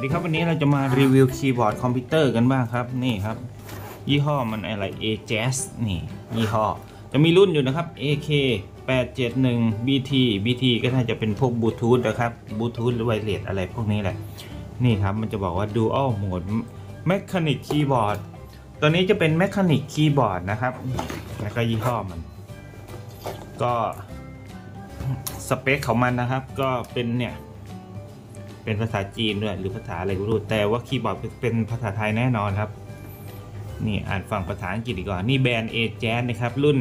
ดีครับวันนี้เราจะมารีวิวคีย์บอร์ดคอมพิวเตอร์กันบ้างครับนี่ครับยี่ห้อมันอะไร AJAS นี่ยี่ห้อจะมีรุ่นอยู่นะครับ AK871 BT ก็น่าจะเป็นพวกบลูทูธนะครับบลูทูธหรือไวเลสอะไรพวกนี้แหละนี่ครับมันจะบอกว่า Dual Mode Mechanic Keyboard ตัวนี้จะเป็น Mechanic Keyboard นะครับแล้วก็ยี่ห้อมันก็สเปคของมันนะครับก็เป็นเนี่ยเป็นภาษาจีนด้วยหรือภาษาอะไรก็ไม่รู้แต่ว่าคีย์บอร์ดเป็นภาษาไทยแน่นอนครับนี่อ่านฝั่งภาษาอังกฤษดีกว่านี่แบรนด์ AJAS นะครับรุ่น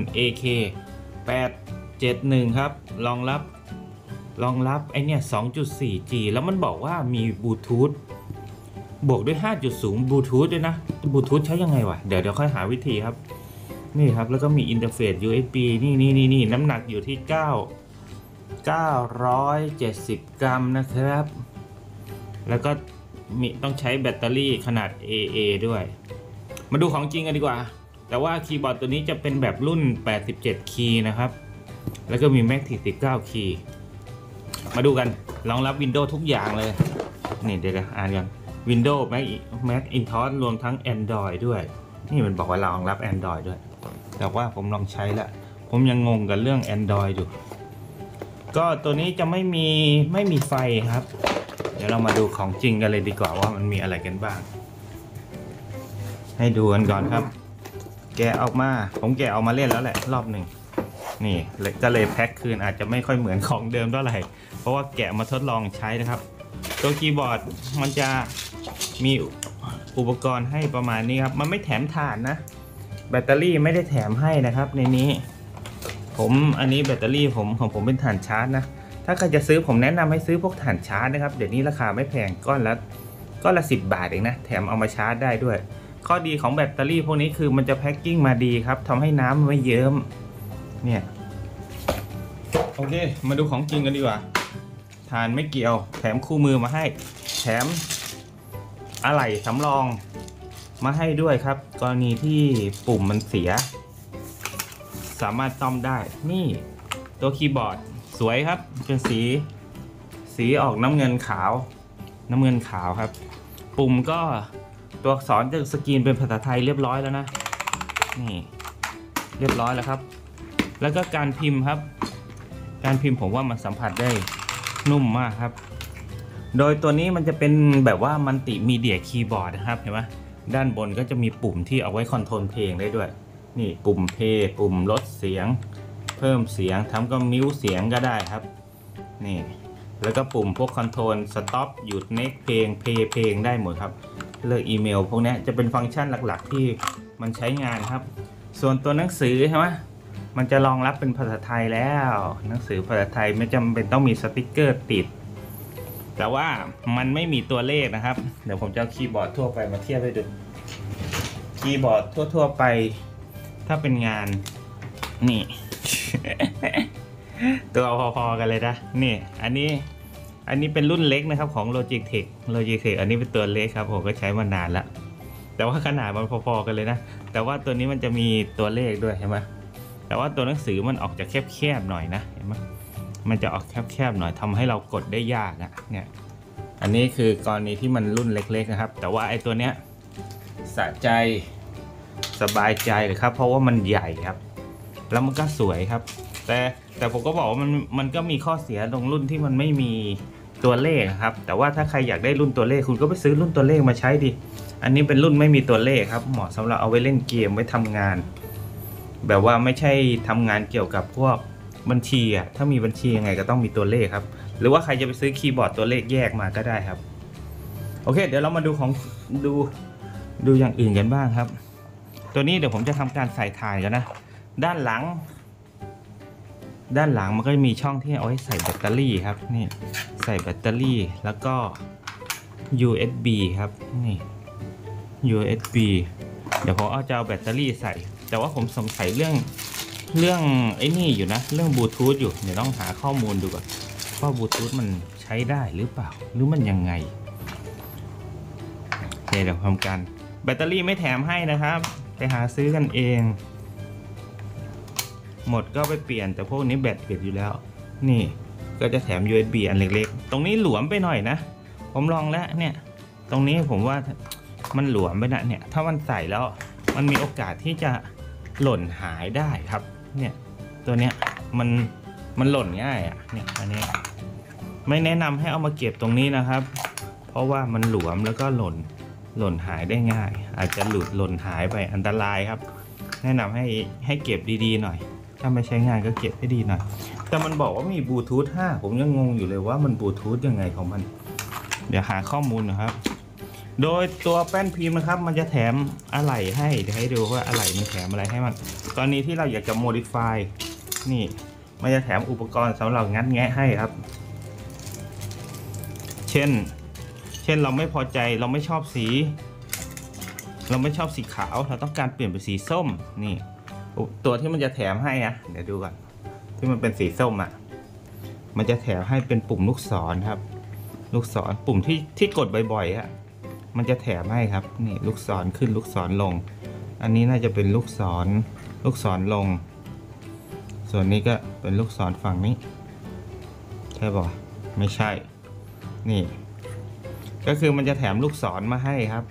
AK871 ครับรองรับไอเนี่ย 2.4G แล้วมันบอกว่ามีบลูทูธบวกด้วย 5.0 บลูทูธด้วยนะบลูทูธใช้ยังไงวะเดี๋ยวค่อยหาวิธีครับนี่ครับแล้วก็มีอินเทอร์เฟซ USB นี่น้ำหนักอยู่ที่970 กรัมนะครับแล้วก็มีต้องใช้แบตเตอรี่ขนาด AA ด้วยมาดูของจริงกันดีกว่าแต่ว่าคีย์บอร์ดตัวนี้จะเป็นแบบรุ่น87คีย์นะครับแล้วก็มี Mac 19คีย์มาดูกันรองรับ Windows ทุกอย่างเลยนี่เดี๋ยวอ่านกัน Windows Macintosh รวมทั้ง Android ด้วยนี่มันบอกว่ารองรับ Android ด้วยแต่ว่าผมลองใช้แล้วผมยังงงกับเรื่อง Android อยู่ก็ตัวนี้จะไม่มีไฟครับเดี๋ยวเรามาดูของจริงกันเลยดีกว่าว่ามันมีอะไรกันบ้างให้ดูกันก่อนครับแกะออกมาผมแกะออกมาเล่นแล้วแหละรอบหนึ่งนี่ก็เลยแพ็คคืนอาจจะไม่ค่อยเหมือนของเดิมเท่าไหร่เพราะว่าแกะมาทดลองใช้นะครับตัวคีย์บอร์ดมันจะมีอุปกรณ์ให้ประมาณนี้ครับมันไม่แถมถ่านนะแบตเตอรี่ไม่ได้แถมให้นะครับในนี้อันนี้แบตเตอรี่ของผมเป็นถ่านชาร์จนะถ้าใครจะซื้อผมแนะนำให้ซื้อพวกถ่านชาร์จนะครับเดี๋ยวนี้ราคาไม่แพงก้อนละ10 บาทเองนะแถมเอามาชาร์จได้ด้วยข้อดีของแบตเตอรี่พวกนี้คือมันจะแพ็คกิ้งมาดีครับทำให้น้ำไม่เยิ้มเนี่ยโอเคมาดูของจริงกันดีกว่าถ่านไม่เกี่ยวแถมคู่มือมาให้แถมอะไหล่สำรองมาให้ด้วยครับกรณีที่ปุ่มมันเสียสามารถซ่อมได้นี่ตัวคีย์บอร์ดสวยครับเป็นสีออกน้ำเงินขาวครับปุ่มก็ตัวอักษรจากสกรีนเป็นภาษาไทยเรียบร้อยแล้วนะนี่เรียบร้อยแล้วครับแล้วก็การพิมพ์ครับการพิมพ์ผมว่ามันสัมผัสได้นุ่มมากครับโดยตัวนี้มันจะเป็นแบบว่ามัลติมีเดียคีย์บอร์ดนะครับเห็นไหมด้านบนก็จะมีปุ่มที่เอาไว้คอนโทรลเพลงได้ด้วยนี่ปุ่มเพลย์ปุ่มลดเสียงเพิ่มเสียงทำก็มิวเสียงก็ได้ครับนี่แล้วก็ปุ่มพวกคอนโทรลสต็อปหยุดเน็กเพลงเพลงได้หมดครับเลิกอีเมลพวกนี้จะเป็นฟังก์ชันหลักๆที่มันใช้งานครับส่วนตัวหนังสือใช่ไหมมันจะรองรับเป็นภาษาไทยแล้วหนังสือภาษาไทยไม่จำเป็นต้องมีสติกเกอร์ติดแต่ว่ามันไม่มีตัวเลขนะครับเดี๋ยวผมจะเอาคีย์บอร์ดทั่วไปมาเทียบให้ดูคีย์บอร์ดทั่วไปถ้าเป็นงานนี่ ตัวพอๆกันเลยนะนี่อันนี้เป็นรุ่นเล็กนะครับของ Logitech อันนี้เป็นตัวเล็กครับผมก็ใช้มานานแล้วแต่ว่าขนาดมันพอๆกันเลยนะแต่ว่าตัวนี้มันจะมีตัวเลขด้วยใช่ไหมแต่ว่าตัวหนังสือมันออกจะแคบๆหน่อยนะเห็นไหมมันจะออกแคบๆหน่อยทำให้เรากดได้ยากนะเนี่ยอันนี้คือกรณีที่มันรุ่นเล็กๆนะครับแต่ว่าไอ้ตัวเนี้ยสะใจสบายใจเลยครับเพราะว่ามันใหญ่ครับแล้วมันก็สวยครับแต่ผมก็บอกว่ามันก็มีข้อเสียตรงรุ่นที่มันไม่มีตัวเลขครับแต่ว่าถ้าใครอยากได้รุ่นตัวเลขคุณก็ไปซื้อรุ่นตัวเลขมาใช้ดิอันนี้เป็นรุ่นไม่มีตัวเลขครับเหมาะสำหรับเอาไว้เล่นเกมไว้ทำงานแบบว่าไม่ใช่ทำงานเกี่ยวกับพวกบัญชีอ่ะถ้ามีบัญชียังไงก็ต้องมีตัวเลขครับหรือว่าใครจะไปซื้อคีย์บอร์ดตัวเลขแยกมาก็ได้ครับโอเคเดี๋ยวเรามาดูของดูอย่างอื่นกันบ้างครับตัวนี้เดี๋ยวผมจะทำการใส่ถ่านกันนะด้านหลังมันก็มีช่องที่เอาไว้ใส่แบตเตอรี่ครับนี่ใส่แบตเตอรี่แล้วก็ USB ครับนี่ USB เดี๋ยวผมจะเอาแบตเตอรี่ใส่แต่ว่าผมสงสัยเรื่องไอ้นี่อยู่นะเรื่องบลูทูธอยู่เดี๋ยวต้องหาข้อมูลดูก่อนว่าบลูทูธมันใช้ได้หรือเปล่าหรือมันยังไงโอเคเดี๋ยวทำการแบตเตอรี่ไม่แถมให้นะครับไปหาซื้อกันเองหมดก็ไปเปลี่ยนแต่พวกนี้แบตเปลี่ยนอยู่แล้วนี่ก็จะแถม USB อันเล็กๆตรงนี้หลวมไปหน่อยนะผมลองแล้วเนี่ยตรงนี้ผมว่ามันหลวมไปนะเนี่ยถ้ามันใส่แล้วมันมีโอกาสที่จะหล่นหายได้ครับเนี่ยตัวเนี้ยมันหล่นง่ายอ่ะเนี่ยอันนี้ไม่แนะนำให้เอามาเก็บตรงนี้นะครับ เพราะว่ามันหลวมแล้วก็หล่นหายได้ง่าย อาจจะหล่นหายไปอันตรายครับแนะนำให้เก็บดีๆหน่อยถ้าไม่ใช้งานก็เก็บให้ดีหน่อยแต่มันบอกว่ามีบลูทูธ5ผมยังงงอยู่เลยว่ามันบลูทูธยังไงของมันเดี๋ยวหาข้อมูลนะครับโดยตัวแป้นพิมพ์นะครับมันจะแถมอะไหล่ให้เดี๋ยวให้ดูว่าอะไหล่มันแถมอะไรให้มันตอนนี้ที่เราอยากจะ modify นี่มันจะแถมอุปกรณ์สำหรับงัดแงะให้ครับเช่นเราไม่พอใจเราไม่ชอบสีขาวเราต้องการเปลี่ยนเป็นสีส้มนี่ตัวที่มันจะแถมให้อะเดี๋ยวดูก่อนที่มันเป็นสีส้มอะมันจะแถมให้เป็นปุ่มลูกศรครับลูกศรปุ่มที่กดบ่อยๆอะมันจะแถมให้ครับนี่ลูกศรขึ้นลูกศรลงอันนี้น่าจะเป็นลูกศรลงส่วนนี้ก็เป็นลูกศรฝั่งนี้ใช่ป่ะไม่ใช่นี่ก็คือมันจะแถมลูกศรมาให้ครับ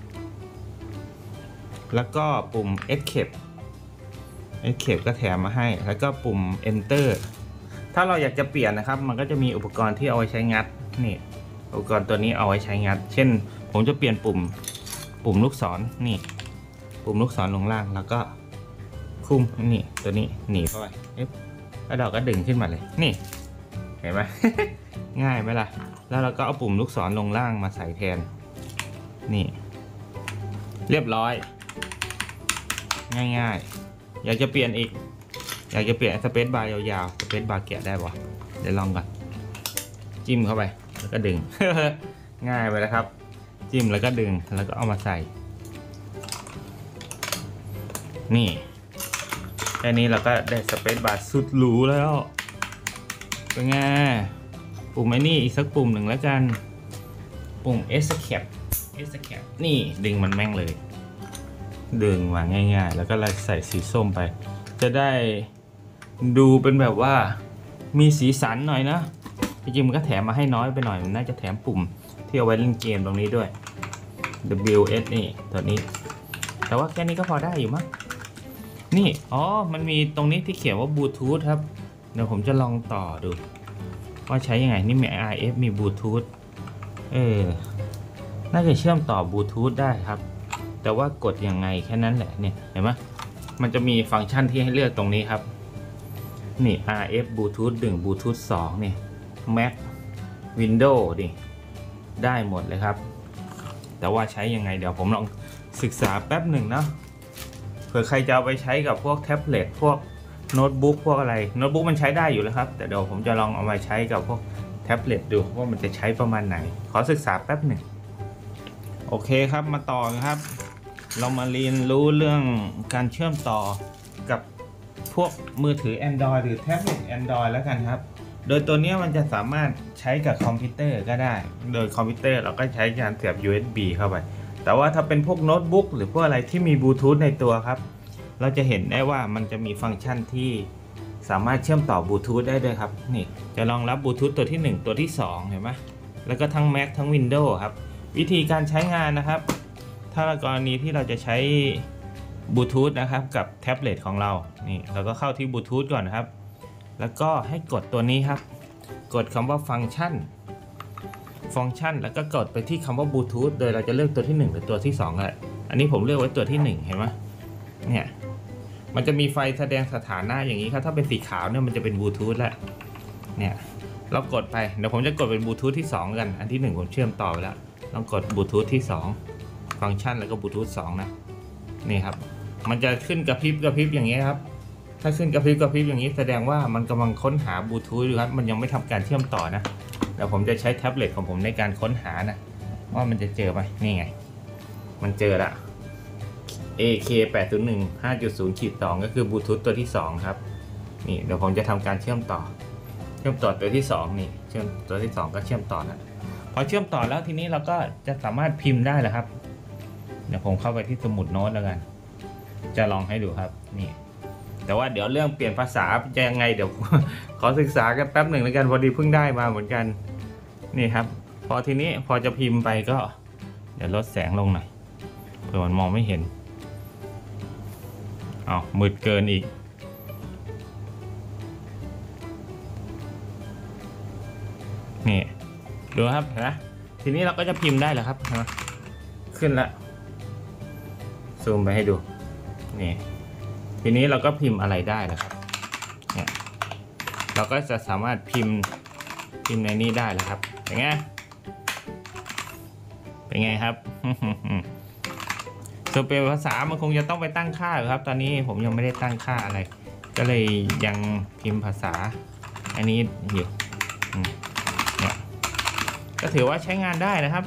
แล้วก็ปุ่ม Escape ก็แถมมาให้แล้วก็ปุ่ม Enter ถ้าเราอยากจะเปลี่ยนนะครับมันก็จะมีอุปกรณ์ที่เอาไว้ใช้งัดนี่อุปกรณ์ตัวนี้เอาไว้ใช้งัดเช่นผมจะเปลี่ยนปุ่มลูกศรนี่ปุ่มลูกศรลงล่างแล้วก็คุมนี่ตัวนี้หนีเข้าไปแล้วเราก็ดึงขึ้นมาเลยนี่เห็นไหม ง่ายไหมล่ะแล้วเราก็เอาปุ่มลูกศรลงล่างมาใส่แทนนี่เรียบร้อยง่ายๆอยากจะเปลี่ยนอีกอยากจะเปลี่ยนสเปซบาร์ยาวๆสเปซบาร์แกะได้ป่ะเดี๋ยวลองก่อนจิ้มเข้าไปแล้วก็ดึง ง่ายไปแล้วครับจิ้มแล้วก็ดึงแล้วก็เอามาใส่นี่แค่นี้เราก็ได้สเปซบาร์สุดหรูแล้วเป็นไงปุ่มไอ้นี่อีกสักปุ่มหนึ่งแล้วกันปุ่ม Escape นี่ดึงมันแม่งเลยดึงมาง่ายๆแล้วก็ใส่สีส้มไปจะได้ดูเป็นแบบว่ามีสีสันหน่อยนะจริงๆมันก็แถมมาให้น้อยไปหน่อยมันน่าจะแถมปุ่มที่เอาไว้เล่นเกมตรงนี้ด้วย WS นี่ตัวนี้แต่ว่าแค่นี้ก็พอได้อยู่มั้งนี่มันมีตรงนี้ที่เขียนว่าบลูทูธครับเดี๋ยวผมจะลองต่อดูว่าใช้ยังไงนี่มี RF มีบลูทูธน่าจะเชื่อมต่อบลูทูธได้ครับแต่ว่ากดยังไงแค่นั้นแหละเนี่ยเห็นไหมมันจะมีฟังก์ชันที่ให้เลือกตรงนี้ครับนี่ RF บลูทูธ1บลูทูธ2เนี่ย Mac Windows ดิได้หมดเลยครับแต่ว่าใช้ยังไงเดี๋ยวผมลองศึกษาแป๊บหนึ่งนะเผื่อใครจะเอาไปใช้กับพวกแท็บเล็ตพวกโน้ตบุ๊กพวกอะไรโน้ตบุ๊กมันใช้ได้อยู่แล้วครับแต่เดี๋ยวผมจะลองเอามาใช้กับพวกแท็บเล็ตดูว่ามันจะใช้ประมาณไหนขอศึกษาแป๊บหนึ่งโอเคครับมาต่อครับเรามาเรียนรู้เรื่องการเชื่อมต่อกับพวกมือถือ Android หรือแท็บเล็ต Android แล้วกันครับโดยตัวนี้มันจะสามารถใช้กับคอมพิวเตอร์ก็ได้โดยคอมพิวเตอร์เราก็ใช้การเสียบ USB เข้าไปแต่ว่าถ้าเป็นพวกโน้ตบุ๊กหรือพวกอะไรที่มีบลูทูธในตัวครับเราจะเห็นได้ว่ามันจะมีฟังก์ชันที่สามารถเชื่อมต่อบลูทูธได้ด้วยครับนี่จะรองรับบลูทูธตัวที่1ตัวที่2เห็นไหมแล้วก็ทั้ง Mac ทั้ง Windows ครับวิธีการใช้งานนะครับถ้ากรณีที่เราจะใช้บลูทูธนะครับกับแท็บเล็ตของเรานี่เราก็เข้าที่บลูทูธก่อนนะครับแล้วก็ให้กดตัวนี้ครับกดคำว่าฟังก์ชันแล้วก็กดไปที่คำว่าบลูทูธโดยเราจะเลือกตัวที่1หรือตัวที่2อะไรอันนี้ผมเลือกไว้ตัวที่1เห็นไหมเนี่ยมันจะมีไฟแสดงสถานะอย่างนี้ครับถ้าเป็นสีขาวเนี่ยมันจะเป็นบลูทูธแล้วเนี่ยเรากดไปเดี๋ยวผมจะกดเป็นบลูทูธที่2กันอันที่1ผมเชื่อมต่อไปแล้วต้องกดบลูทูธที่2ฟังก์ชันแล้วก็บลูทูธ2นะนี่ครับมันจะขึ้นกระพริบอย่างนี้ครับถ้าขึ้นกระพริบอย่างนี้แสดงว่ามันกำลังค้นหาบลูทูธอยู่ครับมันยังไม่ทำการเชื่อมต่อนะเดี๋ยวผมจะใช้แท็บเล็ตของผมในการค้นหานะว่ามันจะเจอไหมนี่ไงมันเจอละ AK 801 5.0-2 ก็คือบลูทูธตัวที่2ครับนี่เดี๋ยวผมจะทำการเชื่อมต่อตัวที่2นี่เชื่อมตัวที่2ก็เชื่อมต่อแล้วพอเชื่อมต่อแล้วทีนี้เราก็จะสามารถพิมพ์ได้แล้วครับเดี๋ยวผมเข้าไปที่สมุดโน้ตแล้วกันจะลองให้ดูครับนี่แต่ว่าเดี๋ยวเรื่องเปลี่ยนภาษาจะยังไงเดี๋ยว ขอศึกษากันแป๊บหนึ่งแล้วกันพอดีเพิ่งได้มาเหมือนกันนี่ครับพอทีนี้พอจะพิมพ์ไปก็เดี๋ยวลดแสงลงหน่อยเผื่อมันมองไม่เห็นอ้าวมืดเกินอีกนี่ดูครับเห็นไหมทีนี้เราก็จะพิมพ์ได้แล้วครับขึ้นละซูมไปให้ดูนี่ทีนี้เราก็พิมพ์อะไรได้แล้วครับเนี่ยเราก็จะสามารถพิมพ์ในนี้ได้แล้วครับเป็นไงครับ ส่วนเป็นภาษามันคงจะต้องไปตั้งค่าครับตอนนี้ผมยังไม่ได้ตั้งค่าอะไรก็เลยยังพิมพ์ภาษาอันนี้อยู่เนี่ยก็ถือว่าใช้งานได้นะครับ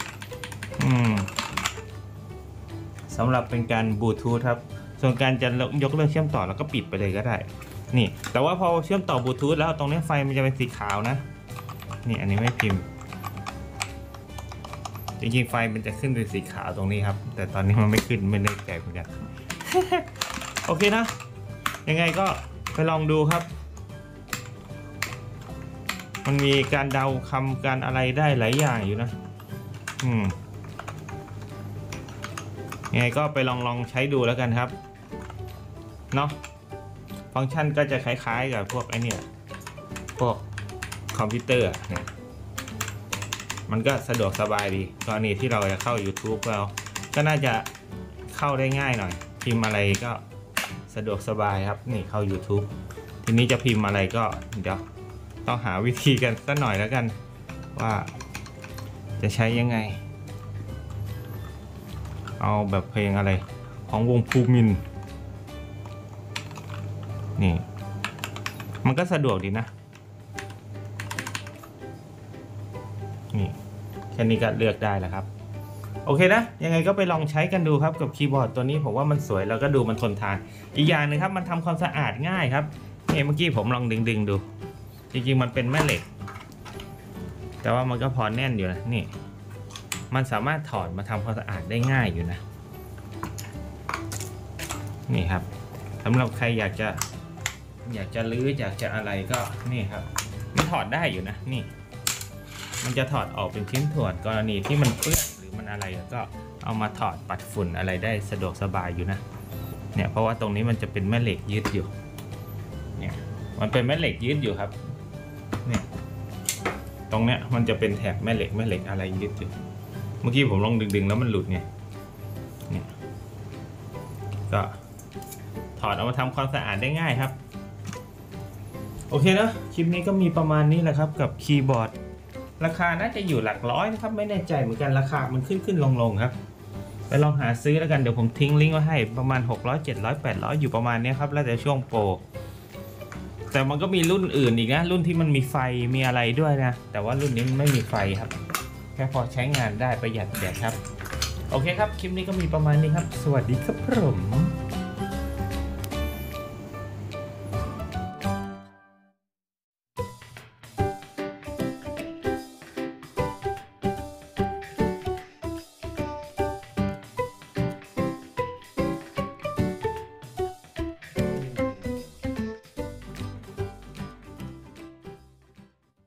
สำหรับเป็นการบลูทูธครับส่วนการจะยกเลิกเชื่อมต่อแล้วก็ปิดไปเลยก็ได้นี่แต่ว่าพอเชื่อมต่อบลูทูธแล้วตรงนี้ไฟมันจะเป็นสีขาวนะนี่อันนี้ไม่พิมพ์จริงๆไฟมันจะขึ้นเป็นสีขาวตรงนี้ครับแต่ตอนนี้มันไม่ขึ้นไม่ได้ใจเหมือนกัน โอเคนะยังไงก็ไปลองดูครับมันมีการเดาคำการอะไรได้หลายอย่างอยู่นะยังไงก็ไปลองใช้ดูแล้วกันครับเนาะฟังก์ชันก็จะคล้ายๆกับพวกไอเนี่ยพวกคอมพิวเตอร์เนี่ยมันก็สะดวกสบายดีกรณีที่เราจะเข้า YouTube เราก็น่าจะเข้าได้ง่ายหน่อยพิมพ์อะไรก็สะดวกสบายครับนี่เข้า YouTube ทีนี้จะพิมพ์อะไรก็เดี๋ยวต้องหาวิธีกันสักหน่อยแล้วกันว่าจะใช้ยังไงเอาแบบเพลงอะไรของวงภูมินนี่มันก็สะดวกดีนะนี่แค่นี้ก็เลือกได้แล้วครับโอเคนะยังไงก็ไปลองใช้กันดูครับกับคีย์บอร์ดตัวนี้ผมว่ามันสวยแล้วก็ดูมันทนทานอีกอย่างนึงครับมันทำความสะอาดง่ายครับนี่เมื่อกี้ผมลองดึงดูจริงๆมันเป็นแม่เหล็กแต่ว่ามันก็พอแน่นอยู่นะนี่มันสามารถถอดมาทำความสะอาดได้ง่ายอยู่นะนี่ครับสำหรับใครอยากจะรื้ออยากจะอะไรก็นี่ครับมันถอดได้อยู่นะนี่มันจะถอดออกเป็นชิ้นส่วนกรณีที่มันเปื้อนหรือมันอะไรก็เอามาถอดปัดฝุ่นอะไรได้สะดวกสบายอยู่นะเนี่ยเพราะว่าตรงนี้มันจะเป็นแม่เหล็กยึดอยู่เนี่ยมันเป็นแม่เหล็กยึดอยู่ครับเนี่ยตรงเนี้ยมันจะเป็นแถบแม่เหล็กอะไรยึดอยู่เมื่อกี้ผมลองดึงแล้วมันหลุดไงเนี่ยก็ถอดเอามาทำความสะอาดได้ง่ายครับโอเคนะคลิปนี้ก็มีประมาณนี้แหละครับกับคีย์บอร์ดราคาน่าจะอยู่หลักร้อยนะครับไม่แน่ใจเหมือนกันราคามันขึ้นลงครับไปลองหาซื้อแล้วกันเดี๋ยวผมทิ้งลิงก์ไว้ให้ประมาณ600 700 800อยู่ประมาณนี้ครับแล้วแต่ช่วงโปรแต่มันก็มีรุ่นอื่นอีกนะรุ่นที่มันมีไฟมีอะไรด้วยนะแต่ว่ารุ่นนี้มันไม่มีไฟครับแค่พอใช้งานได้ประหยัดแดดครับโอเคครับคลิปนี้ก็มีประมาณนี้ครับสวัสดีครับผม